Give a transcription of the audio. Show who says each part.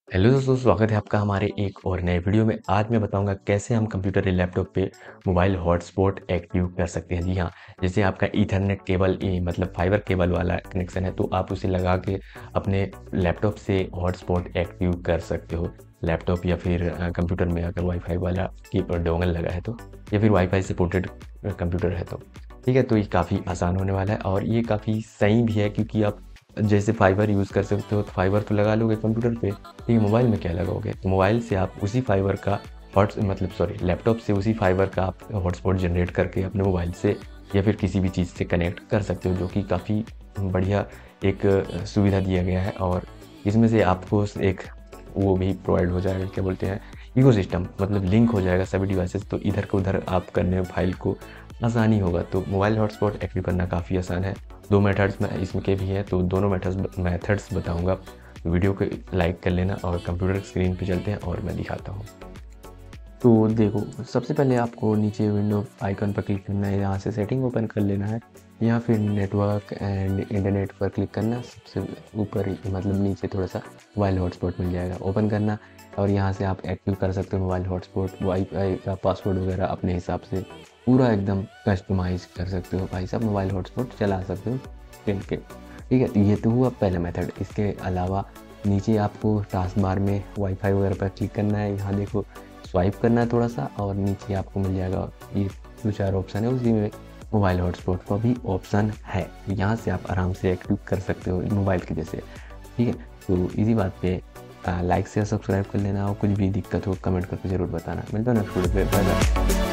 Speaker 1: Hello दोस्तों, स्वागत है आपका हमारे एक और नए वीडियो में। आज मैं बताऊंगा कैसे हम कंप्यूटर या लैपटॉप पे मोबाइल हॉटस्पॉट एक्टिव कर सकते हैं। जी हाँ, जैसे आपका ईथरनेट केबल मतलब फाइबर केबल वाला कनेक्शन है तो आप उसे लगा के अपने लैपटॉप से हॉटस्पॉट एक्टिव कर सकते हो। लैपटॉप या फिर कंप्यूटर में अगर वाईफाई वाला की डोंगल लगा है तो, या फिर वाईफाई सपोर्टेड कंप्यूटर है तो ठीक है। तो ये काफ़ी आसान होने वाला है और ये काफ़ी सही भी है, क्योंकि आप जैसे फाइबर यूज़ कर सकते हो तो फाइबर तो लगा लोगे कंप्यूटर पे, ये मोबाइल में क्या लगाओगे? तो मोबाइल से आप उसी फाइबर का लैपटॉप से उसी फाइबर का आप हॉटस्पॉट जनरेट करके अपने मोबाइल से या फिर किसी भी चीज़ से कनेक्ट कर सकते हो, जो कि काफ़ी बढ़िया एक सुविधा दिया गया है। और इसमें से आपको एक वो भी प्रोवाइड हो जाएगा, क्या बोलते हैं, इकोसिस्टम, मतलब लिंक हो जाएगा सभी डिवाइसेस, तो इधर को उधर आप करने में फाइल को आसानी होगा। तो मोबाइल हॉटस्पॉट एक्टिव करना काफ़ी आसान है। 2 मेथड्स में इसमें के भी हैं, तो दोनों मेथड्स बताऊँगा। वीडियो को लाइक कर लेना और कंप्यूटर स्क्रीन पे चलते हैं और मैं दिखाता हूँ। तो देखो, सबसे पहले आपको नीचे विंडो आइकन पर क्लिक करना है, यहाँ से सेटिंग ओपन कर लेना है, या फिर नेटवर्क एंड इंटरनेट पर क्लिक करना। सबसे ऊपर मतलब नीचे थोड़ा सा मोबाइल हॉटस्पॉट मिल जाएगा, ओपन करना और यहाँ से आप एक्टिव कर सकते हो मोबाइल हॉटस्पॉट। वाईफाई का पासवर्ड वगैरह अपने हिसाब से पूरा एकदम कस्टमाइज कर सकते हो भाई साहब, मोबाइल हॉटस्पॉट चला सकते हो स्क्रीन पे। ठीक है, तो ये तो हुआ पहला मेथड। इसके अलावा नीचे आपको टास्क बार में वाईफाई वगैरह पर क्लिक करना है, यहाँ देखो स्वाइप करना है थोड़ा सा और नीचे आपको मिल जाएगा ये 2-4 ऑप्शन है, उसी में मोबाइल हॉटस्पॉट का भी ऑप्शन है। यहाँ से आप आराम से एक्टिव कर सकते हो मोबाइल के जैसे। ठीक है, तो इसी बात पे लाइक शेयर सब्सक्राइब कर लेना, और कुछ भी दिक्कत हो कमेंट करके ज़रूर बताना। मिलता है नेक्स्ट वीडियो पे, बाय बाय।